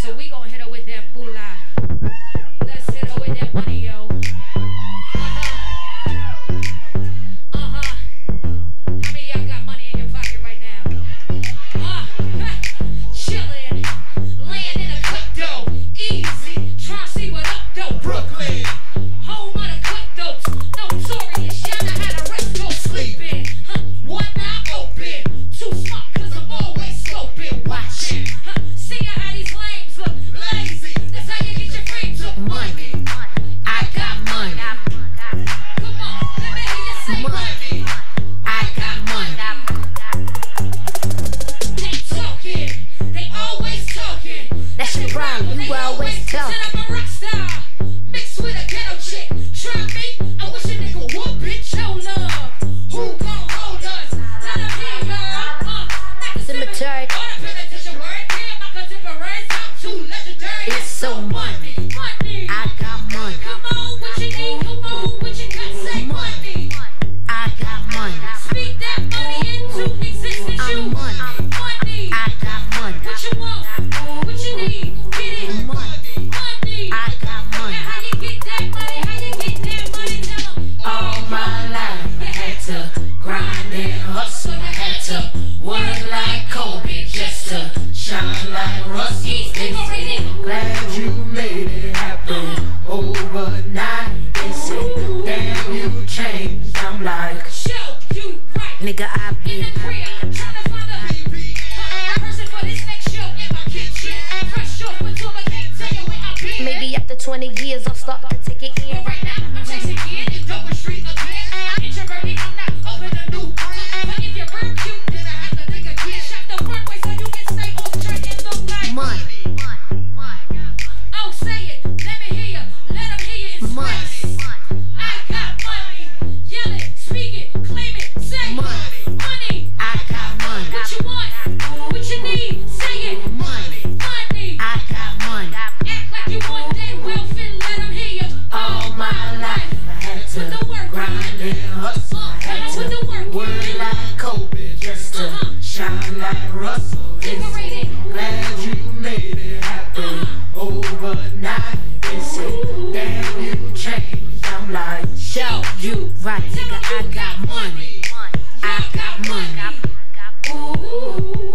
So we gon' hit her with that moolah. Let's hit her with that money, yo. How many y'all got money in your pocket right now? Chillin', laying in a crypto, easy. Try to see what up though. Brooklyn, home of the cryptos, notorious. Y'all know how the rest go sleeping. One eye open, too smart 'cause I'm always scoping, watching. Seeing how these lames look lazy. That's how you get your friends up money. I got money. Come on, let me hear you say money. I got money. They talking, they always talking. That's your problem, you always talking. Said I'm a rock star, mixed with a ghetto chick. Try me, I wish a nigga would, bitch. Hold up, who gon' hold us? Let them hear y'all. Cemetery. All the penitentiary word, damn, my contemporaries, I'm too legendary. It's so money. Money. I got money. Come on, what you need? Come on, what you got? Say money. I got money. Speak that money into existence. I'm You money. money. I got money. What you want? What you need? Get it. Money. Money. I got money. And how you get that money? How you get that money? Tell 'em. All my life I had to grind and hustle. I had to work like Kobe just to shine like Russell. Glad you made it happen overnight. They say, damn, you changed. I'm like, Show you right. nigga, I In been the crib, trying to find a person for this next show in my kitchen. Fresh off with two, I can't tell you where I've been. maybe after 20 years I'll start to take it in. But right now, I'm chasing again in Dover Street again. I'm introverted, I'm not open to new friends. But if you're real cute, then I have to think again. Shop the runway so you can stay on track and look like Money. Oh, say it, let me hear you. Let them hear you in Money. space. I got money. Yell it, speak it, claim it, say Money. Money. I got money. What you want? What you need? Say it. Money. Money. I got money. Act like you want that wealth and let them hear you. All my life I had Put the to work grind in. and hustle. I had Put the work to work in. like Kobe just to shine like Russell. They say, Decorated. glad you made it happen overnight. They say, damn, you changed. I'm like, show you right, nigga, I got money. I got money. Ooh.